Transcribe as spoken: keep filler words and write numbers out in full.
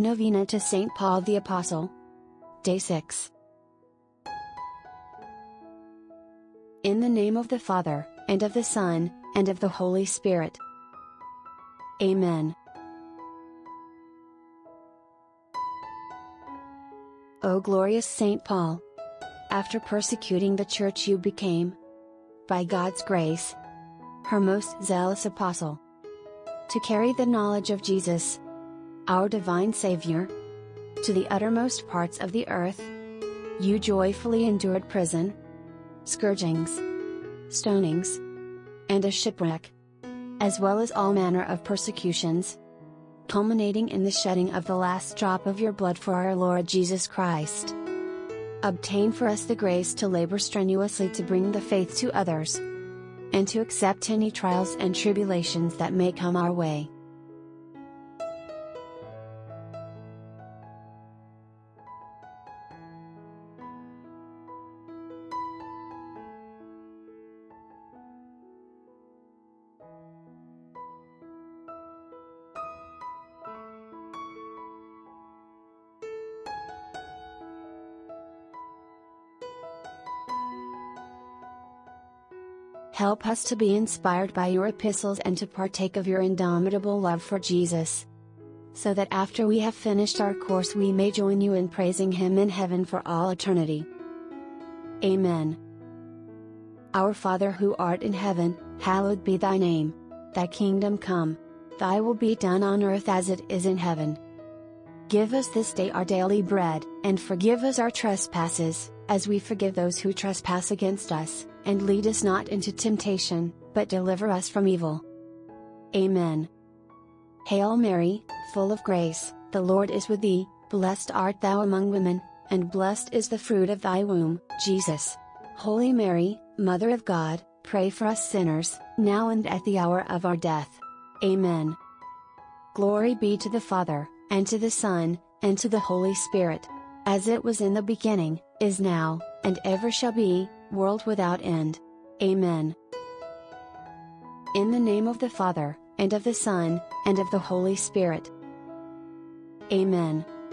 Novena to Saint Paul the Apostle. Day six. In the name of the Father, and of the Son, and of the Holy Spirit. Amen. O glorious Saint Paul! After persecuting the Church, you became, by God's grace, her most zealous apostle. To carry the knowledge of Jesus, our divine Savior, to the uttermost parts of the earth, you joyfully endured prison, scourgings, stonings, and a shipwreck, as well as all manner of persecutions, culminating in the shedding of the last drop of your blood for our Lord Jesus Christ. Obtain for us the grace to labor strenuously to bring the faith to others, and to accept any trials and tribulations that may come our way. Help us to be inspired by your epistles and to partake of your indomitable love for Jesus, so that after we have finished our course we may join you in praising Him in heaven for all eternity. Amen. Our Father who art in heaven, hallowed be thy name. Thy kingdom come, thy will be done on earth as it is in heaven. Give us this day our daily bread, and forgive us our trespasses, as we forgive those who trespass against us, and lead us not into temptation, but deliver us from evil. Amen. Hail Mary, full of grace, the Lord is with thee, blessed art thou among women, and blessed is the fruit of thy womb, Jesus. Holy Mary, Mother of God, pray for us sinners, now and at the hour of our death. Amen. Glory be to the Father, and to the Son, and to the Holy Spirit, as it was in the beginning, is now, and ever shall be, world without end. Amen. In the name of the Father, and of the Son, and of the Holy Spirit. Amen.